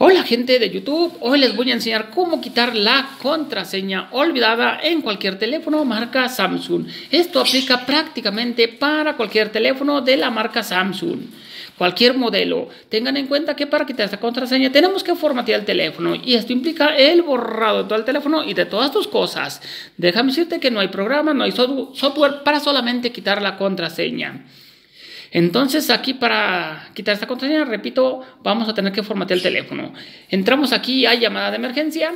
Hola gente de YouTube, hoy les voy a enseñar cómo quitar la contraseña olvidada en cualquier teléfono marca Samsung. Esto aplica prácticamente para cualquier teléfono de la marca Samsung, cualquier modelo. Tengan en cuenta que para quitar esta contraseña tenemos que formatear el teléfono y esto implica el borrado de todo el teléfono y de todas tus cosas. Déjame decirte que no hay programa, no hay software para solamente quitar la contraseña. Entonces aquí para quitar esta contraseña, repito, vamos a tener que formatear el teléfono. Entramos aquí a llamada de emergencia.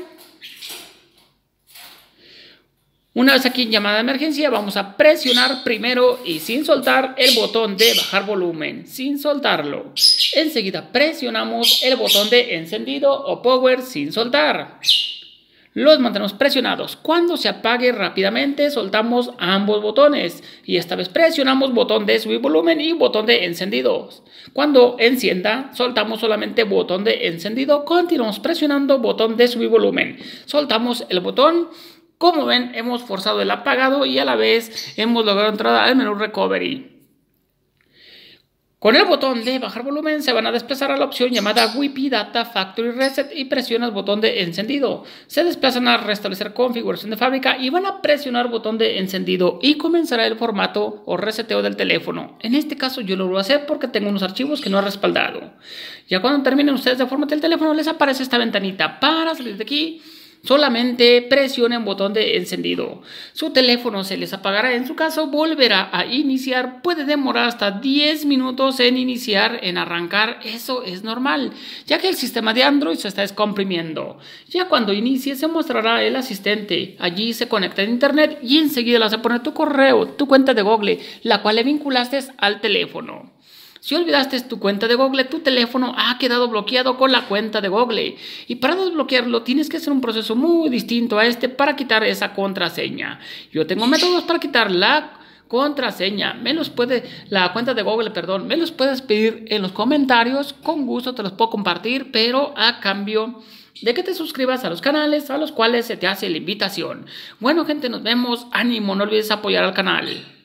Una vez aquí en llamada de emergencia vamos a presionar primero y sin soltar el botón de bajar volumen, sin soltarlo. Enseguida presionamos el botón de encendido o power sin soltar. Los mantenemos presionados. Cuando se apague rápidamente, soltamos ambos botones. Y esta vez presionamos botón de subir volumen y botón de encendido. Cuando encienda, soltamos solamente botón de encendido. Continuamos presionando botón de subir volumen. Soltamos el botón. Como ven, hemos forzado el apagado y a la vez hemos logrado entrar al menú Recovery. Con el botón de bajar volumen se van a desplazar a la opción llamada WiFi Data Factory Reset y presionas botón de encendido. Se desplazan a restablecer configuración de fábrica y van a presionar botón de encendido y comenzará el formato o reseteo del teléfono. En este caso yo lo voy a hacer porque tengo unos archivos que no he respaldado. Ya cuando terminen ustedes de formatear el teléfono les aparece esta ventanita. Para salir de aquí solamente presionen botón de encendido. Su teléfono se les apagará. En su caso volverá a iniciar. Puede demorar hasta 10 minutos en iniciar, en arrancar. Eso es normal, ya que el sistema de Android se está descomprimiendo. Ya cuando inicie se mostrará el asistente. Allí se conecta a internet y enseguida le vas a poner tu correo, tu cuenta de Google, la cual le vinculaste al teléfono. Si olvidaste tu cuenta de Google, tu teléfono ha quedado bloqueado con la cuenta de Google. Y para desbloquearlo tienes que hacer un proceso muy distinto a este para quitar esa contraseña. Yo tengo métodos para quitar la contraseña. La cuenta de Google, perdón. Me los puedes pedir en los comentarios. Con gusto te los puedo compartir, pero a cambio de que te suscribas a los canales a los cuales se te hace la invitación. Bueno, gente, nos vemos. Ánimo, no olvides apoyar al canal.